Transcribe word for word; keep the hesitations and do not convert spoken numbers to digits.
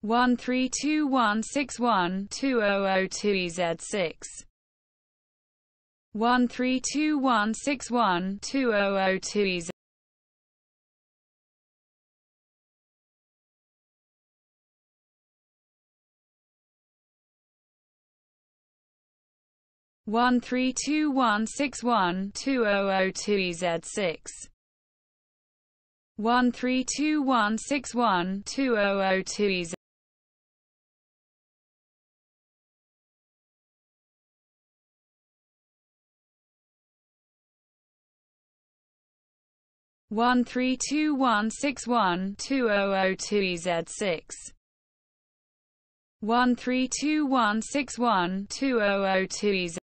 one three two one six one two zero zero two E Z six one three two one six one two zero zero two E Z one three two one six one two zero zero two E Z six one three two one six one two zero zero two E Z one three two one six one two zero zero two E Z six one three two one six one two zero zero two E Z